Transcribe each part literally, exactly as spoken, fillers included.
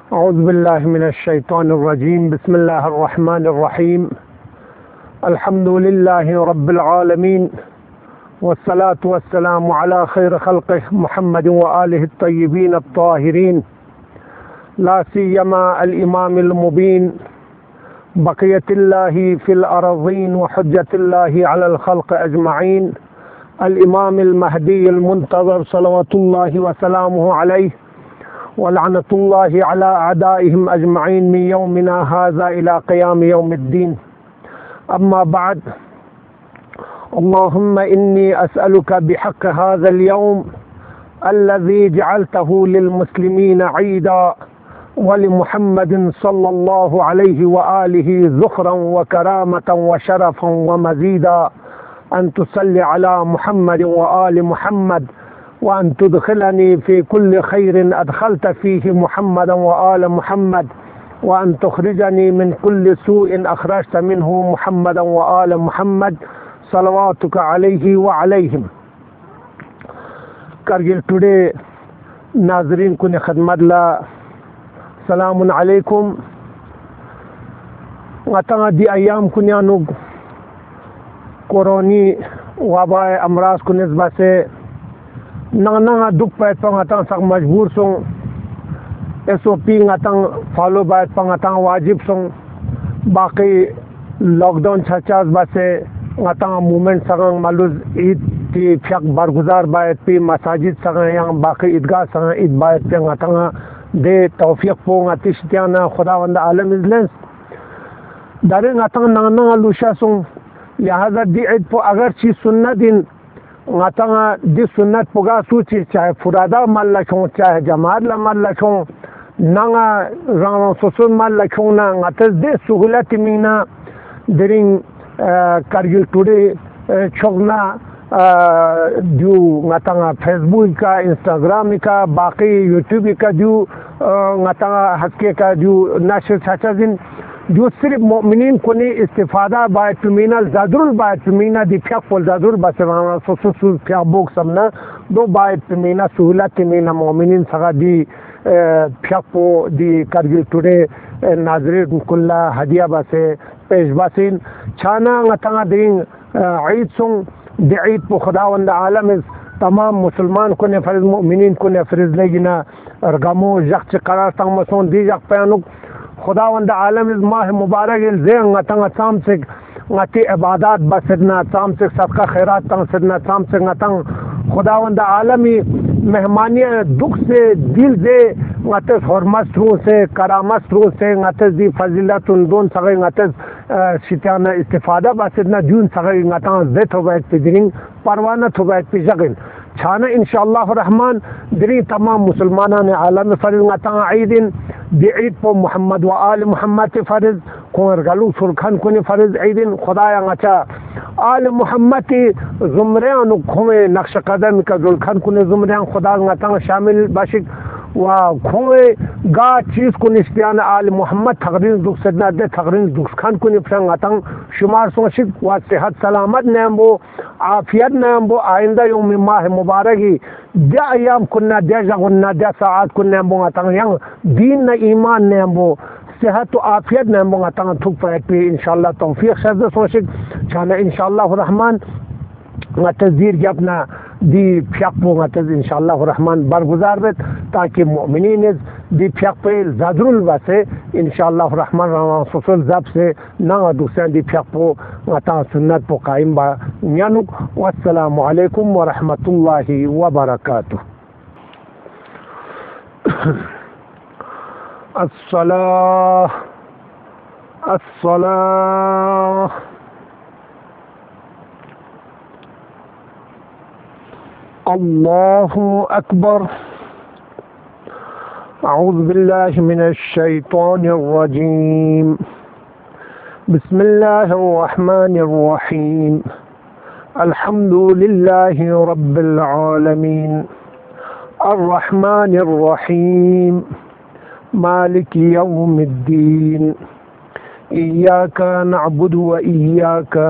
औज़ु बिल्लाहि मिनश शैतानिर रजीम। बिस्मिल्लाहिर रहमानिर रहीम। अल्हम्दुलिल्लाहि रब्बिल आलमीन वस्सलातु वस्सलामु अला खैर खल्क़िहि मुहम्मद व आलिहि अत्तय्यिबीन अत्ताहिरीन ला सियमा अल इमामिल मुबीन बक़ियतिल्लाहि फिल अरज़ीन व हुज्जतिल्लाहि अलल खल्क़ अजमईन अल इमामिल महदील मुंतज़र सलवातुल्लाहि व सलामुहु अलैहि व लअनतुल्लाहि अला अदाइहिम अजमईन मिन यौमिना हाज़ा इला क़ियाम यौमिद्दीन। अम्मा बाद, अल्लाहुम्मा इन्नी अस्अलुका बिहक़्क़ि हाज़ल यौम अल्लज़ी जअलतहु लिलमुस्लिमीन ईदा व लिमुहम्मदिन सल्लल्लाहु अलैहि व आलिहि ज़ुख़रन व करामतन व शरफ़न व मज़ीदा अन तुसल्लि अला मुहम्मद व आलि मुहम्मद व अन तुदखिलनी फ़ी कुल्लि खैरिन अदखलत फ़ीहि मुहम्मदन व आल मुहम्मद व अन तुख़रिजनी मिन कुल्लि सूइन अख़रजत मिन्हु मुहम्मदन व आल मुहम्मद सलवातुका अलैहि व अलैहिम। कारगिल टुडे नाज़रीन कुन खिदमत ला सलामुन अलैकुम। अता दी अयाम कुन्यानु कोरोनी वबाए अमराज को निस्बत से नंगा दुख पैत पंगता सक मजबूर सों S O P ngатang follow बात पंगता वाजिब सों बाकी लॉकडाउन छचास बसे ngатang मूवमेंट सगंग मालूज ईद की फ्याक बरगुजार बात पे मसाजिद सगंग yang बाकी ईदगाह सगंग ईद बात पे ngатang दे तौफीक पो ngatistiana खुदावंद आलम इज़लेंस दारे ngатang नंगा लुशा सों लिहाजा दी ईद पो अगर चीज सुन्नत दिन ngатang दी सुन्नत पुगा सूची चाहे फुरादा मल लखों चाहे जमात ला मल लखों नंगा रानो सोसुन मल लखों ना ngатस दे सुहुलत मीना दरिंग कारगिल टुडे छोगना जो ngатang फेसबुक का इंस्टाग्राम का बाकी यूट्यूब का जो ngатang हस्के का जो नशर छाचा दिन जो सिर्फ मोमिनीन को ने इस्तिफादा बात मीना ज़ादरुल बात मीना दी फ्याक पोल ज़ादरुल बसवाना सोसुसु फ्याक बोक समना दो बात मीना सहूलत मीना मोमिनीन सगा दी फ्याक पो दी कारगिल टुडे नाज़रीन कुल्ला हदिया बसे पेश बसिन छाना ngатang दिन ईद सों दी ईद पो खुदावंद आलम तमाम मुसलमान को ने फर्ज मोमिनीन को ने फर्ज लेगिना रगमो जख्च करार तंग मसों दी जख पयानुक खुदावंद आलम इस माह मुबारक जे ngатang साम से ngati इबादत बसदना साम से सदका खैरात तंग सदना साम से ngатang खुदावंद आलमी मेहमानिया दुख से दिल से ngатस हरमत रू से करामत रू से ngатस दी फजीलत दोन सगे ngатस शिताना इस्तिफादा बसदना जून सगे ngатang जेत हो बैठ पिदरिंग परवाना हो बैठ पिजगिन छाना इंशाअल्लाह रहमान दरी तमाम मुसलमाना ने आलम फर्ज ngатang ईदिन दी ईद पो मोहम्मद व आल मोहम्मद के फर्ज कोर गलू सुरखन को ने फर्ज ईदिन खुदाया ngata आल मोहम्मद की जुमरियान खोए नक्श कदम का जुलखन को ने जुमरियान खुदा ngata शामिल बाशिक व खोए गा चीज को निस्तियान आल मोहम्मद तकरीर दुख सदना दे तकरीर दुख खान को ने ngata शुमार सोशिक व सेहत सलामत नेमबो आफियत नेमबो आइंदा यौम माह मुबारक ही दे अयाम कुन्ना दे जगुन्ना दे साआत को नेमबो ngata yang दीन न ईमान नेमबो सेहत आफियत नेमबो ngata थुक पे इंशाअल्लाह तौफीक शद सोशिक छाना इंशाअल्लाह रहमान ngata जीर के अपना दी फ्याक पो ngata इंशाअल्लाह रहमान बरगुजार बेत ताकि मोमिनीन दी फ्याक पे ज़ादरुल बसे इंशाअल्लाह रहमान राना सोसल जब से ना दूसरे दी फ्याक पो ngata सुन्नत पो कायम बा न्यानुक। वस्सलामु अलैकुम व रहमतुल्लाहि व बरकातुहू। अस्सलाह अस्सलाह अल्लाहु अकबर। अऊज़ु बिल्लाहि मिनश शैतानिर रजीम। बिस्मिल्लाहिर रहमानिर रहीम। अल्हम्दुलिल्लाहि रब्बिल आलमीन अर्रहमानिर रहीम मालिकि यौमिद्दीन इय्याका नअबुदु व इय्याका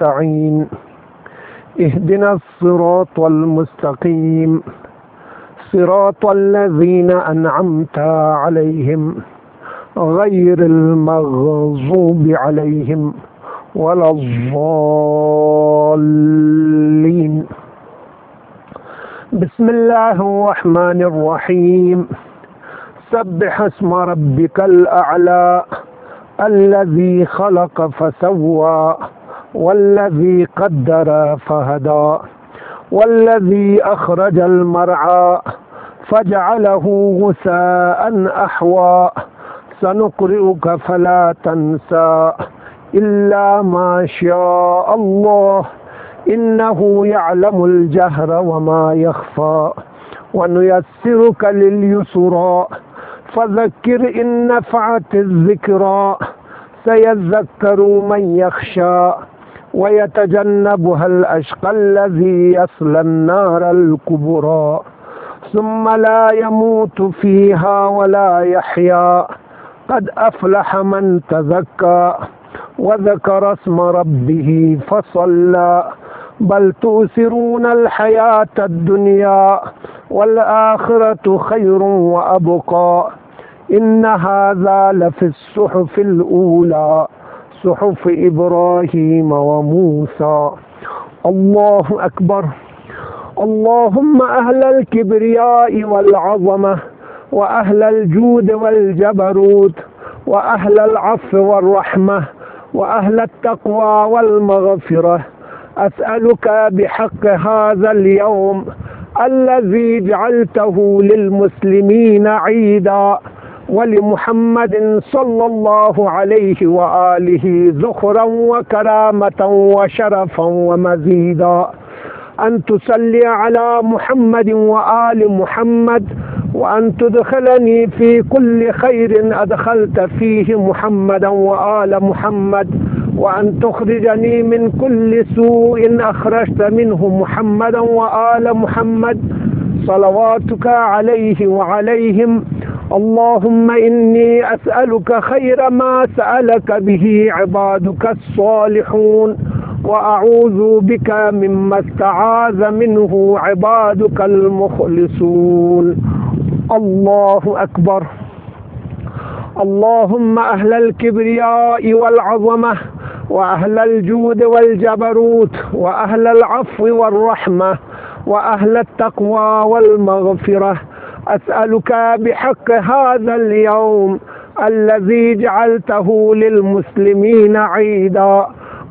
नस्तईन इहदिनस सिरातल मुस्तकीम صراط الذين أنعمت عليهم غير المغضوب عليهم ولا الضالين. بسم الله الرحمن الرحيم. سبح اسم ربك الأعلى الذي خلق فسوى والذي قدر فهدى والذي أخرج المرعى فجعله غثاء أحوى سنقرئك فلا تنسى إلا ما شاء الله إنه يعلم الجهر وما يخفى ونيسرك لليسرى فذكر إن نفعت الذكرى سيذكر من يخشى ويتجنبها الأشقى الذي يصلى النار الكبرى ثم لا يموت فيها ولا يحيا قد أفلح من تزكى وذكر اسم ربه فصلى بل تؤثرون الحياة الدنيا والآخرة خير وأبقى إن هذا لفي الصحف الأولى صحف إبراهيم وموسى. الله أكبر. اللهم أهل الكبرياء والعظمة وأهل الجود والجبروت وأهل العفو والرحمة وأهل التقوى والمغفرة، أسألك بحق هذا اليوم الذي جعلته للمسلمين عيدا ولمحمد صلى الله عليه وآله ذخرا وكرامة وشرفا ومزيدا، أن تصلي على محمد وآل محمد، وأن تدخلني في كل خير أدخلت فيه محمدا وآل محمد، وأن تخرجني من كل سوء أخرجت منه محمدا وآل محمد، صلواتك عليه وعليهم. اللهم إني أسألك خير ما سألك به عبادك الصالحون، وأعوذ بك مما استعاذ منه عبادك المخلصون. الله أكبر. اللهم أهل الكبرياء والعظمة وأهل الجود والجبروت وأهل العفو والرحمة وأهل التقوى والمغفرة، أسألك بحق هذا اليوم الذي جعلته للمسلمين عيدا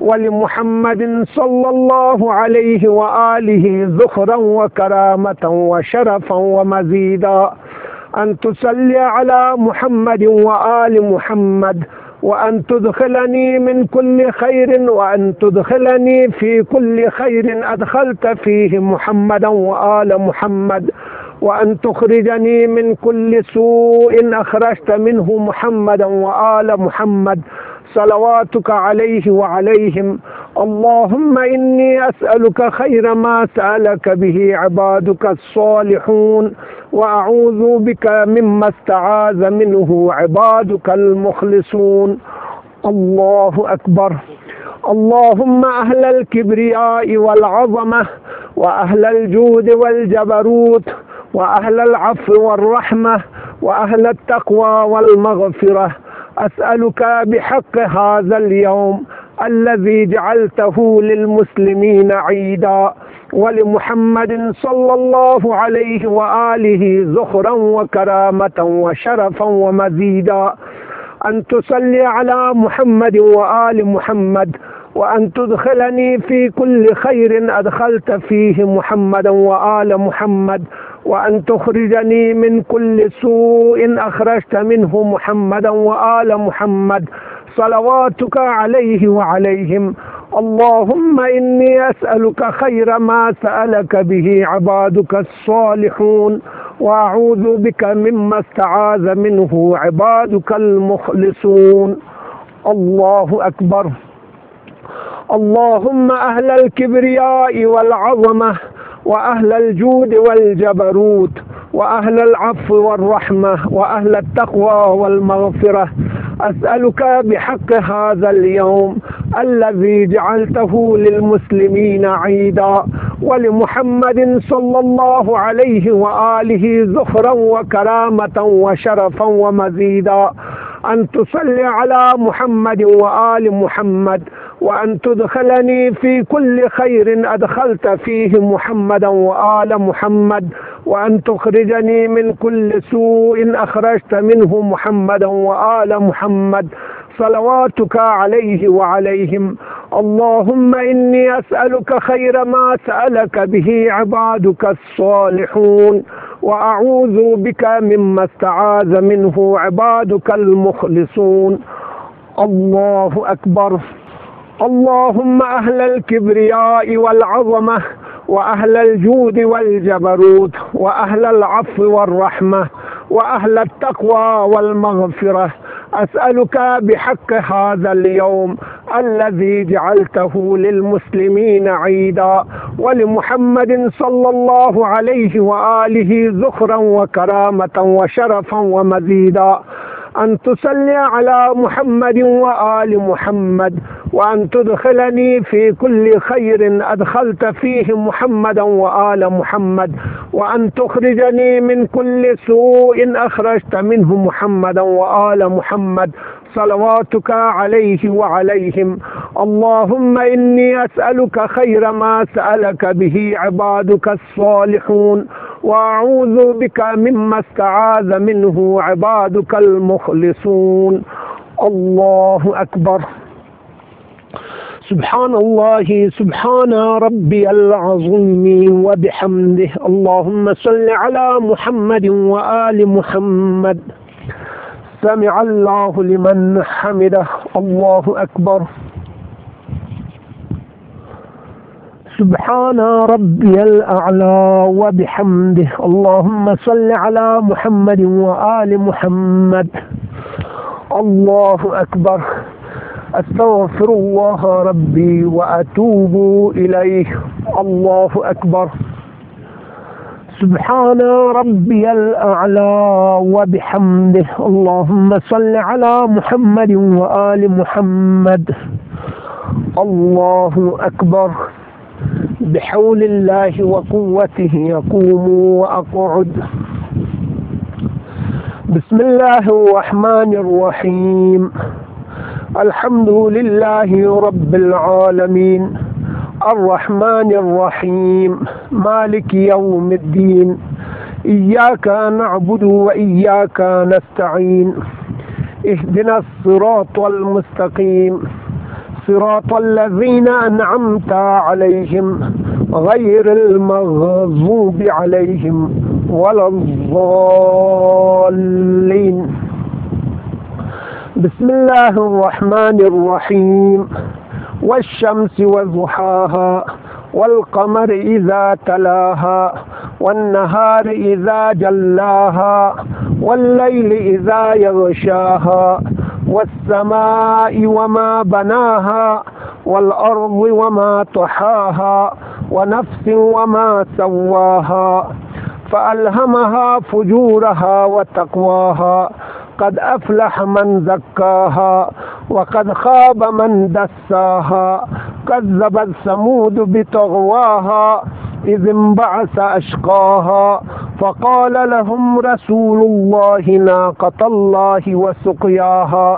ولمحمد صلى الله عليه وآله ذخرا وكرامة وشرفا ومزيدا، أن تصلي على محمد وآل محمد، وأن تدخلني من كل خير وأن تدخلني في كل خير أدخلت فيه محمدا وآل محمد، وأن تخرجني من كل سوء أخرجت منه محمدا وآل محمد، صلواتك عليه وعليهم. اللهم إني أسألك خير ما سألك به عبادك الصالحون، وأعوذ بك مما استعاذ منه عبادك المخلصون. الله أكبر. اللهم أهل الكبرياء والعظمة وأهل الجود والجبروت وأهل العفو والرحمة وأهل التقوى والمغفرة، أسألك بحق هذا اليوم الذي جعلته للمسلمين عيدا ولمحمد صلى الله عليه وآله ذخرا وكرامة وشرفا ومزيدا، أن تصلي على محمد وآل محمد، وأن تدخلني في كل خير أدخلت فيه محمدا وآل محمد، وأن تخرجني من كل سوء أخرجت منه محمدا وآل محمد، صلواتك عليه وعليهم. اللهم إني أسألك خير ما سألك به عبادك الصالحون، وأعوذ بك مما استعاذ منه عبادك المخلصون. الله أكبر. اللهم أهل الكبرياء والعظمة وأهل الجود والجبروت وأهل العفو والرحمة وأهل التقوى والمغفرة، أسألك بحق هذا اليوم الذي جعلته للمسلمين عيدا ولمحمد صلى الله عليه وآله ذخرا وكرامة وشرفا ومزيدا، أن تصلي على محمد وآل محمد، وأن تدخلني في كل خير أدخلت فيه محمدا وآل محمد، وأن تخرجني من كل سوء أخرجت منه محمدا وآل محمد، صلواتك عليه وعليهم. اللهم إني أسألك خير ما سألك به عبادك الصالحون، وأعوذ بك مما استعاذ منه عبادك المخلصون. الله أكبر. اللهم أهل الكبرياء والعظمة، وأهل الجود والجبروت، وأهل العفو والرحمة، وأهل التقوى والمغفرة، أسألك بحق هذا اليوم الذي جعلته للمسلمين عيدا، ولمحمد صلى الله عليه وآله ذخرا وكرامة وشرفا ومزيدا، أن تصلي على محمد وآل محمد، وأن تدخلني في كل خير أدخلت فيه محمدا وآل محمد، وأن تخرجني من كل سوء أخرجت منه محمدا وآل محمد، صلواتك عليه وعليهم. اللهم إني أسألك خير ما سألك به عبادك الصالحون، وأعوذ بك مما استعاذ منه عبادك المخلصون. الله أكبر. سبحان الله سبحان ربي العظيم وبحمده. اللهم صل على محمد وآل محمد. سمع الله لمن حمده. الله أكبر. سبحان ربي الأعلى وبحمده. اللهم صل على محمد وآل محمد. الله أكبر. أستغفر الله ربي وأتوب إليه. الله أكبر. سبحان ربي الأعلى وبحمده. اللهم صل على محمد وآل محمد. الله أكبر. بحول الله وقوته يقوم وأقعد. بسم الله الرحمن الرحيم. الحمد لله رب العالمين، الرحمن الرحيم، مالك يوم الدين، إياك نعبد وإياك نستعين، اهدنا الصراط المستقيم، صراط الذين أنعمت عليهم غير المغضوب عليهم ولا الضالين. بسم الله الرحمن الرحيم. والشمس وضحاها، والقمر إذا تلاها، والنهار إذا جلاها، والليل إذا يغشاها، والسماء وما بناها، والأرض وما طحاها، ونفس وما سواها، فألهمها فجورها وتقواها. قد أفلح من زكاها، وقد خاب من دساها. كذبت ثمود بطغواها، إذ انبعث أشقاها، فقال لهم رسول الله ناقة الله وسقياها،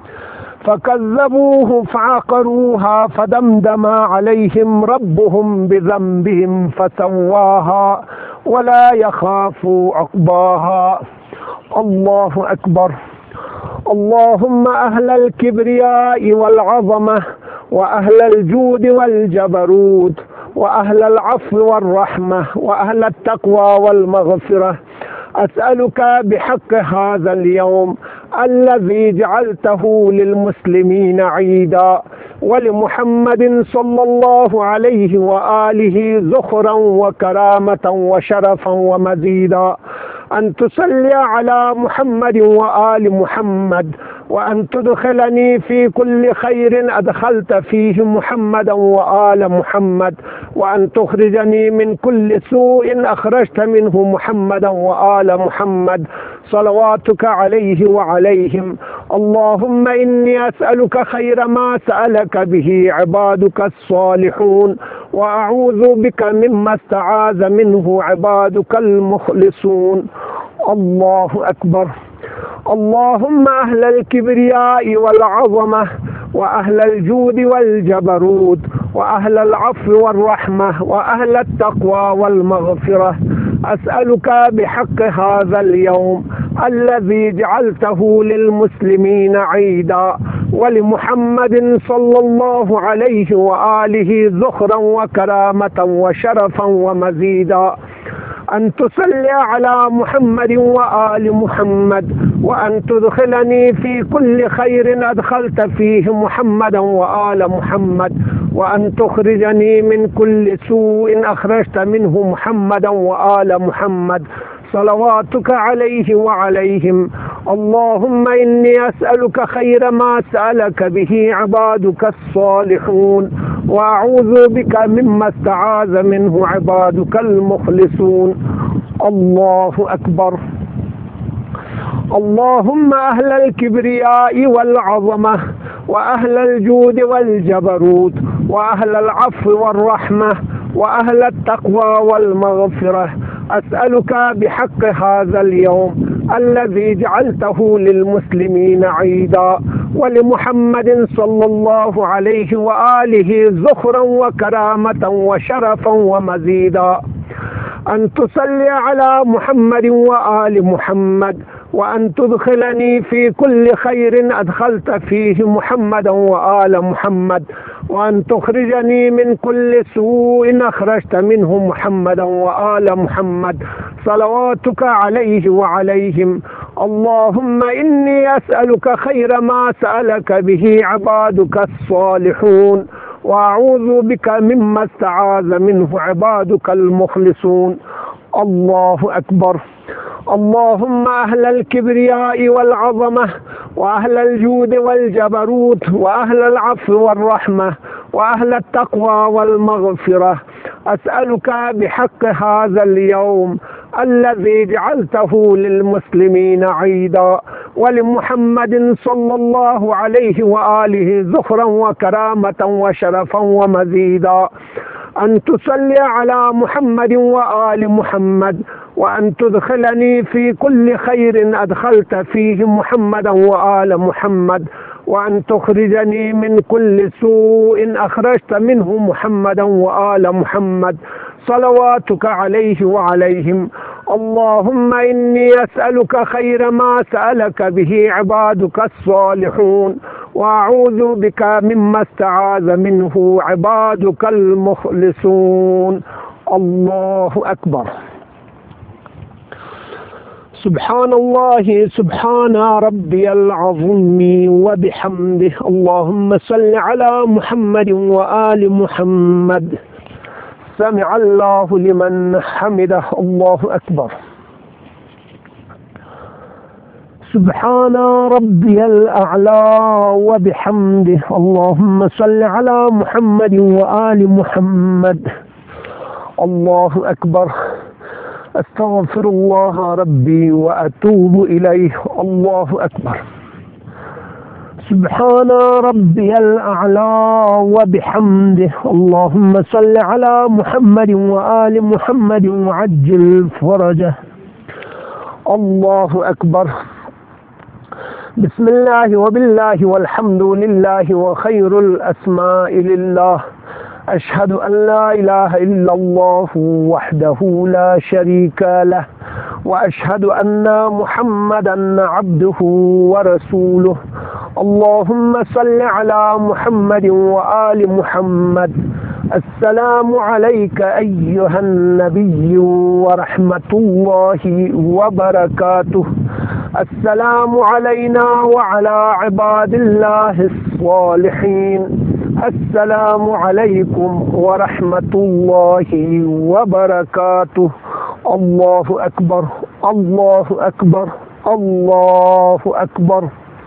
فكذبوه فعقروها، فدمدم عليهم ربهم بذنبهم فسواها، ولا يخاف عقباها. الله أكبر. اللهم أهل الكبرياء والعظمة، وأهل الجود والجبروت، وأهل العفو والرحمة، وأهل التقوى والمغفرة، أسألك بحق هذا اليوم الذي جعلته للمسلمين عيدا، ولمحمد صلى الله عليه وآله ذخرا وكرامة وشرفا ومزيدا، أن تصلي على محمد وآل محمد، وأن تدخلني في كل خير أدخلت فيه محمدا وآل محمد، وأن تخرجني من كل سوء أخرجت منه محمدا وآل محمد، صلواتك عليه وعليهم. اللهم إني أسألك خير ما سألك به عبادك الصالحون، وأعوذ بك مما استعاذ منه عبادك المخلصون. الله أكبر. اللهم أهل الكبرياء والعظمة، وأهل الجود والجبروت، وأهل العفو والرحمة، وأهل التقوى والمغفرة، أسألك بحق هذا اليوم الذي جعلته للمسلمين عيدا، ولمحمد صلى الله عليه وآله ذخرا وكرامة وشرفا ومزيدا، أن تصلي على محمد وآل محمد، وأن تدخلني في كل خير أدخلت فيه محمدا وآل محمد، وأن تخرجني من كل سوء أخرجت منه محمدا وآل محمد، صلواتك عليه وعليهم. اللهم إني أسألك خير ما سألك به عبادك الصالحون، وأعوذ بك مما استعاذ منه عبادك المخلصون. الله أكبر. اللهم أهل الكبرياء والعظمة، وأهل الجود والجبروت، وأهل العفو والرحمة، وأهل التقوى والمغفرة، أسألك بحق هذا اليوم الذي جعلته للمسلمين عيدا، ولمحمد صلى الله عليه وآله ذخرا وكرامة وشرفا ومزيدا، أن تصلي على محمد وآل محمد، وأن تدخلني في كل خير أدخلت فيه محمدا وآل محمد، وأن تخرجني من كل سوء أخرجت منه محمدا وآل محمد، صلواتك عليه وعليهم. اللهم إني أسألك خير ما سألك به عبادك الصالحون، وأعوذ بك مما استعاذ منه عبادك المخلصون. الله أكبر. اللهم أهل الكبرياء والعظمة، وأهل الجود والجبروت، وأهل العفو والرحمة، وأهل التقوى والمغفرة، أسألك بحق هذا اليوم الذي جعلته للمسلمين عيدا، ولمحمد صلى الله عليه وآله ذخرا وكرامة وشرفا ومزيدا، أن تصلي على محمد وآل محمد، وأن تدخلني في كل خير أدخلت فيه محمدا وآل محمد، وأن تخرجني من كل سوء أخرجت منه محمدا وآل محمد، صلواتك عليه وعليهم. اللهم إني أسألك خير ما سألك به عبادك الصالحون، وأعوذ بك مما استعاذ منه عبادك المخلصون. الله أكبر. سبحان الله سبحان ربي العظيم وبحمده. اللهم صل على محمد وآل محمد. سمع الله لمن حمده. الله أكبر. سبحان ربي الأعلى وبحمده. اللهم صل على محمد وآل محمد. الله أكبر. أستغفر الله ربي وأتوب إليه. الله أكبر. سبحان ربي الأعلى وبحمده. اللهم صل على محمد وآل محمد وعجل فرجه. الله أكبر. بسم الله وبالله والحمد لله وخير الأسماء لله. أشهد أن لا إله إلا الله وحده لا شريك له، وأشهد أن محمدا عبده ورسوله. اللهم صل على محمد وآل محمد. السلام عليك أيها النبي ورحمة الله وبركاته. السلام علينا وعلى عباد الله الصالحين. السلام عليكم ورحمة الله وبركاته. الله أكبر. الله أكبر. الله أكبر.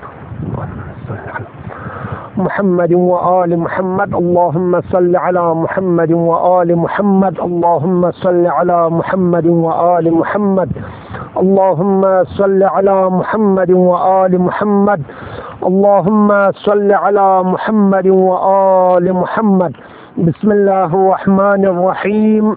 محمد وآل محمد. اللهم صل على محمد وآل محمد. اللهم صل على محمد وآل محمد. اللهم صل على محمد وآل محمد. اللهم صل على محمد وآل محمد. بسم الله الرحمن الرحيم.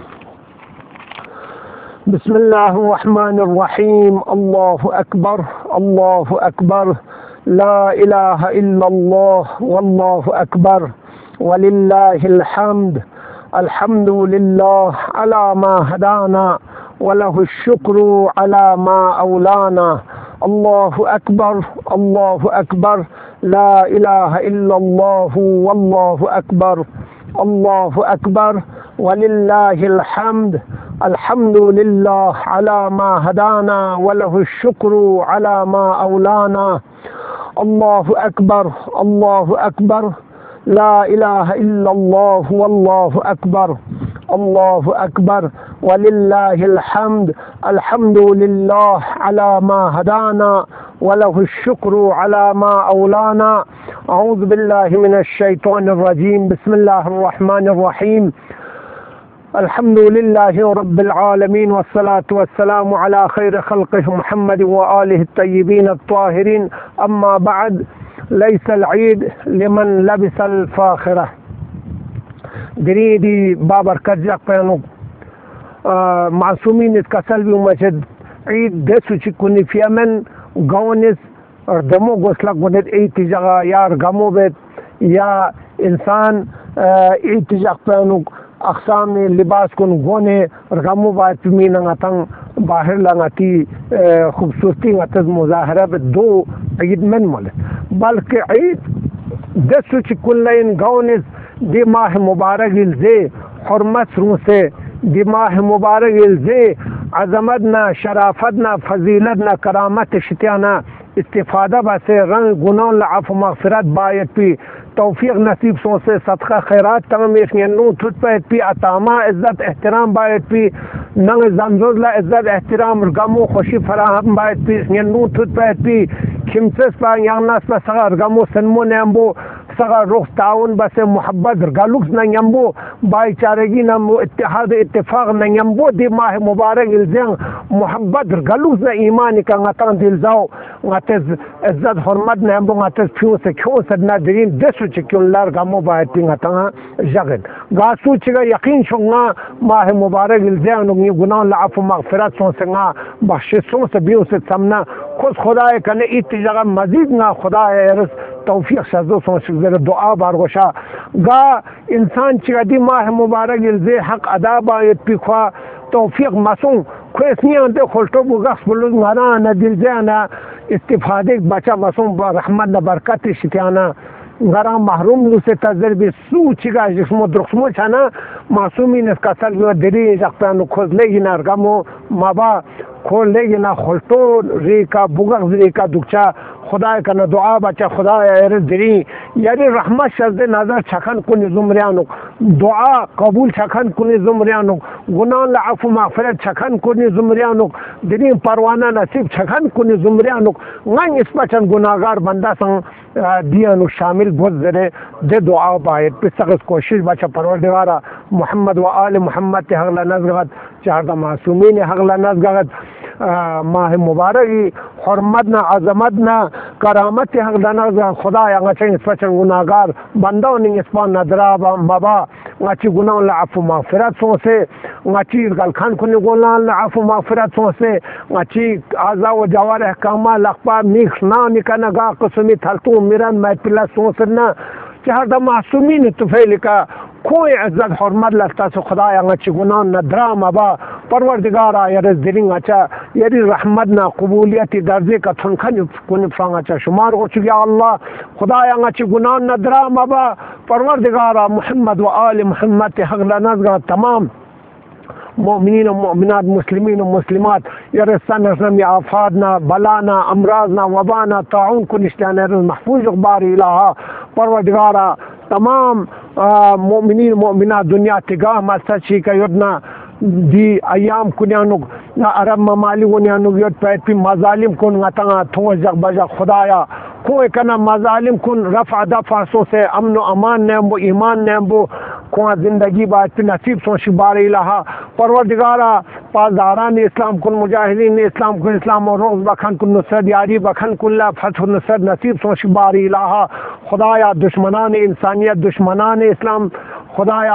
بسم الله الرحمن الرحيم. الله أكبر الله أكبر لا إله إلا الله والله أكبر ولله الحمد. الحمد لله على ما هدانا وله الشكر على ما أولانا. الله أكبر الله أكبر لا إله إلا الله والله أكبر. الله أكبر ولله الحمد. الحمد لله على ما هدانا وله الشكر على ما أولانا. الله أكبر الله أكبر لا إله إلا الله والله أكبر. الله أكبر ولله الحمد. الحمد لله على ما هدانا وله الشكر على ما أولانا. أعوذ بالله من الشيطان الرجيم. بسم الله الرحمن الرحيم. الحمد لله رب العالمين والصلاة والسلام على خير خلقه محمد وآله الطيبين الطاهرين. أما بعد، ليس العيد لمن لبس الفاخرة. دريدي بابر كرجاق بيانو معصومين اتكسل بمجد عيد دسو چكوني في أمن غونس اردمو غسلق بند ايتجاغا يا ارغمو بيت يا انسان ايتجاق بيانو اقسام لباس کن گونے رغمو باید پمین نگاتن باہر لگاتی خوبصورتی نگاتز مظاہرہ بے دو عید من مولد بلکہ عید دسو چی کلین گونز دی ماہ مبارک الزے حرمت رو سے دی ماہ مبارک الزے عظمتنا شرافتنا فضیلتنا کرامت شتیانا استفادہ بسے رنگ گناہ لعف مغفرت باید پی توفیق نصیب سو سے صدقہ خیرات تمام یشنو تھت پیت پی عطامہ عزت احترام باید پی ننگ زنزوزلہ عزت احترام رگمو خوشی فراہم باید پی یشنو تھت پیت پی کمسس پا یعناس پا سغا رگمو سنمو نیمبو سغا رخ تعاون بس محبت رگلوکس ننیمبو بائی چارگی نمو اتحاد اتفاق ننیمبو دی ماہ مبارک الزین محبت رگلوکس نا ایمانی کا غطان دلزاو غطز عزت حرمت نیمبو غطز پیون سے کیون سدنا درین دسو چکیون لار گمو باید پی غطان جغن گاسو چگا یقین شنگا ماہ مبارک الزین نگی گناہ لعف مغفرت سون سنگا بخشش سون سے بیون سے سمنا خود خدای کنے ایت جگہ مزید نا خدای ارس توفیق شازو سون شکر دعا بارگوشا گا انسان چگا دی ماہ مبارک الزی حق ادا باید پی خواہ توفیق مسون کوئیس نیان دے خلطو بو غخص بلوز مانا دل زیانا استفادے بچا مسون رحمت برکت شتیانا غرام محروم لو سے تجربی سو چگا جسمو درخسمو چانا معصومین اس کا سل بیو دری جاکتانو کھوز لے گینا رگمو مابا کھول لے گینا خلطو ریکا بوگخ ریکا دکچا خدای کنا دعا بچا خدای ایرز دری یعنی رحمت شزد نظر چکن کنی زمریانو دعا قبول چکن کنی زمریانو گناہ لعفو مغفرت چکن کنی زمریانو دری پروانہ نصیب چکن کنی زمریانو غنگ اس بچن گناہگار بندہ سن دیانو شامل بہت زرے دے دعا باید پس سخص کوشش بچا پروردگارا محمد و آل محمد تی حقلا نزگت چاہتا معصومین حقلا نزگت ماہ مبارکی حرمتنا عظمتنا کرامت حق دانا خدا یا غچ اسپچن گناہگار بندوں نے اسپان ندرا مبا غچ گناہ لعفو مغفرت سو سے غچی گلخان کنے گناہ لعفو مغفرت سو سے غچی اعضاء و جوارح کاما لقپا میخ نا نکنا گا قسمی تھلتو میران میں پلا سو سرنا چہر دا معصومین تفیل کا کوئی عزت حرمت لگتا سو خدا یا غچ گناہ ندرا مبا پروردگارا یرز دلنگ اچھا یری رحمتنا قبولیتی درجے کا تھنکھن کنی فرانگ اچھا شمار ہو چکی اللہ خدا یا غچ گناہ ندرا مبا پروردگارا محمد و آل محمد حق لنزگا تمام مؤمنین و مؤمنات مسلمین و مسلمات یرسان رسمی آفادنا بلانا امراضنا وبانا طاعون کنشتیان یرز محفوظ اخباری الہا پروردگارا تمام مؤمنین و مؤمنات دنیا تگاہ مستشی کا یدنا دی ایام کنیانوگ عرب ممالی کنیانوگ یود پیت پی مظالم کن غطا تونجق بجق خدایا کوئی کنا مظالم کن رفع دفع سو سے امن و امان نیمبو ایمان نیمبو खुआ ज़िंदगी बात नसीब सो शिबार इलाहा परवरदिगारा पासदारान इस्लाम कुन मुजाहिदीन इस्लाम कुन इस्लाम और रोज़ बखन कुन नुसरत यारी बखन कुल्ला फतह नुसरत नसीब सो शिबार इलाहा खुदाया दुश्मनान इंसानियत दुश्मनान इस्लाम खुदाया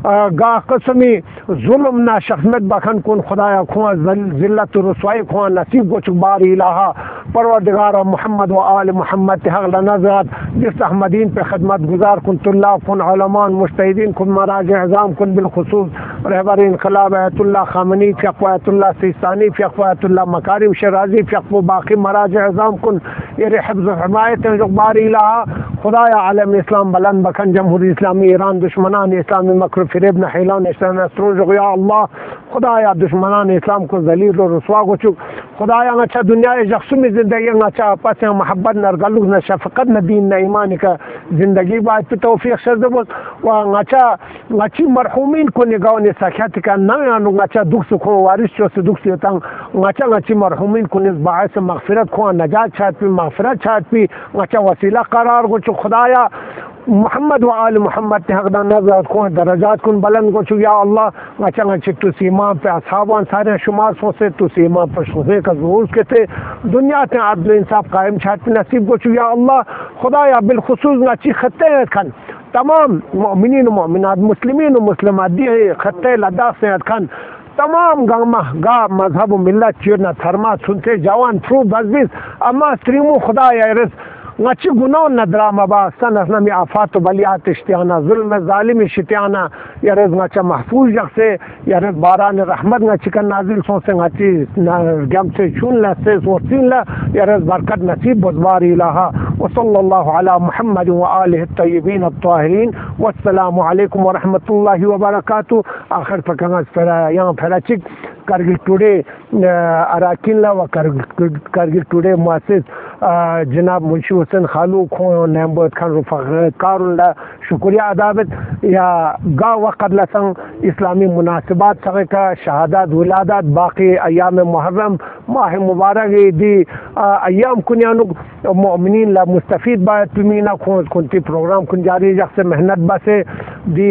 गा कसमी जुल्म ना शख्समत बखन कुन खुदाया खुआ जिल्लत रसवाई खुआ नसीब को चुबार इलाहा परवरदिगार मोहम्मद व आल मोहम्मद हक़ नज़ात जिस अहमदीन पे खदमत गुजार कुन तुल्ला कुन उलमान मुज्तहिदीन कुन मराज अज़ाम कुन बिलखुसूस रहबर इनकलाब आयतुल्लाह ख़ामनी फ़िक़्ह आयतुल्लाह सिस्तानी फ़िक़्ह आयतुल्लाह मकारिम शराज़ी फ़िक़्ह बाकी मराज अज़ाम कुन ये हिफ्ज़ व हिमायत जुबार इलाहा खुदाया आलम इस्लाम बुलंद बखन जमहूरी इस्लामी ईरान दुश्मनान इस्लामी मकर फ़रेब नहीलान इस्लाम या अल्लाह खुदाया दुश्मनान इस्लाम को जलील और रसवा को चुक खुदाया अच्छा दुनिया यकसुमी ज़िंदगी अच्छा आपस में मोहब्बत न गलुक न शफ़क़त न दीन न ईमान का ज़िंदगी बात पे तौफ़ीक़ शर्दबुल व अच्छा अच्छी मरहूमीन को निगाह ने सख्यात का न यानु अच्छा दुख सुखों वारिस चो से दुख से तंग अच्छा अच्छी मरहूमीन को निस बायस मग़फ़िरत को नजात छात पी मग़फ़िरत छात पी अच्छा वसीला करार को चुक खुदाया मोहम्मद व आल मोहम्मद ने हक़दार नज़ात को दरजात कुन बुलंद को चुक या अल्लाह अच्छा अच्छे तो सीमा पे असहाबान सारे शुमार सो से तो सीमा पर शुहे का ज़हूर के थे दुनिया के आदल इंसाफ कायम छात नसीब को चुक या अल्लाह खुदाया बिलखुसूस अच्छी खत्ते खन तमाम मोमिनीन मोमिनात मुस्लिमीन मुस्लिमात दी खत्ते लद्दाख से खन तमाम गामा गा मजहब मिलत चीरना थरमा सुनते जवान फ्रू बजबिस अम्मा स्त्रीमो खुदा यारस अच्छी गुनाह न ड्रामा बा सन असलमी आफात बलियात इश्तियाना जुल्म जालिम शितियाना यारस अच्छा महफूज जग से यारस बारान रहमत न चिकन नाजिल सो से अच्छी गम से चुन ल से सोचिन ल यारस बरकत नसीब बुजवार इलाहा व सल्लल्लाहु अला मुहम्मद व आलिहि तय्यबीन अत्ताहिरीन वस्सलामु अलैकुम व रहमतुल्लाहि व बरकातुहू आखिर फकंगा फरा यहाँ फराचिक करगिल टुडे अराकिन ला व करगिल टुडे मुअस्सिस जनाब मुंशी हुसैन खालू खो नैम्बत खान रुफ़ाकारुल्ला शुक्रिया अदाबत या गा वक़्त लसंग इस्लामी मुनासिबात सगे का शहादत विलादत बाकी अयाम मुहर्रम माह मुबारक दी अयाम कुनियानु मोमिनीन ला मुस्तफ़ीद बात तुमीना खो कुंती प्रोग्राम कुन जारी जख से मेहनत बसे दी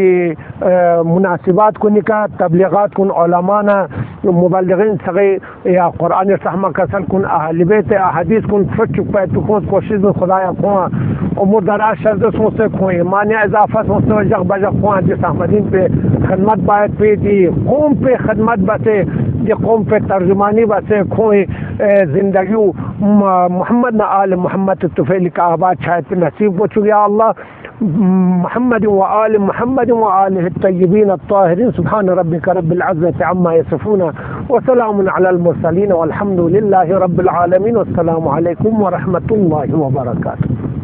मुनासिबात कुनिका तबलीगात कुन उलमाना मुबल्लिगीन सगे या कुरान सहमा कसल कुन अहल बैत अहदीस कुन फट चुका तो कोशिश में खुदाया खो उमर दराज शर्द सो से खो ईमान इजाफा सो से जग बजग खो जिस अहमदीन पे खदमत बात पे दी कौम पे खदमत बसे ये कौम पे तर्जुमानी बसे खो जिंदगी मोहम्मद न आल मोहम्मद तुफैल का आबाद शायद पे नसीब को चुका अल्लाह मोहम्मद व आल मोहम्मद व आलिहि तय्यबीन अत्ताहिरीन सुब्हान रब्बिका रब्बिल इज्जति अम्मा यसिफून व सलामुन अलल मुरसलीन वल्हम्दुलिल्लाहि रब्बिल आलमीन वस्सलामु अलैकुम व रहमतुल्लाहि व बरकातुहू।